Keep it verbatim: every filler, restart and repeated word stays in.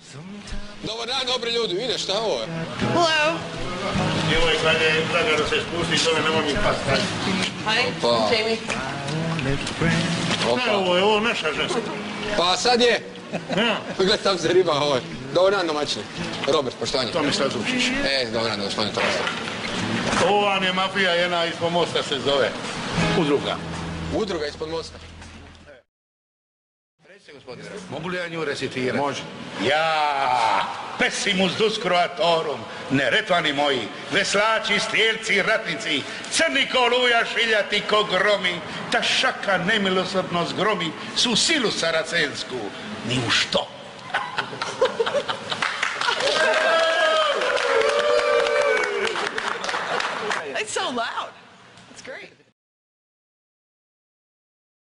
Dobar dan, dobri ljudi, ide, šta ovo je? Hello. Djevoj, kad je da se spusti, to ne nemoj mi pasti. Hi, Opa. Jamie. Ne, ovo je ovo naša ženska. Pa sad je. Ja, Gled, tam se riba, ovo je. Dobar dan, domaćini. Robert, poštovanje. Tomislav Zučić. E, dobar dan, gospodine Tomislav. Ovo vam je mafija jedna ispod mosta se zove. Udruga. Udruga ispod mosta. Recite, gospodine, mogu li ja nju recitirati? Može. Ja, pessimus dus croatorum, neretvani moji, veslači, strijelci, ratnici, crni ko oluja šiljati ko gromi, ta šaka nemilosrdno zgromi, su silu saracensku, ni u što. It's so loud. It's great.